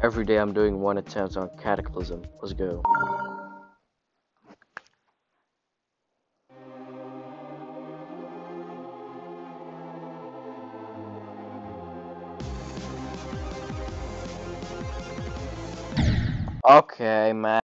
Every day I'm doing one attempt on Cataclysm. Let's go. Okay, man.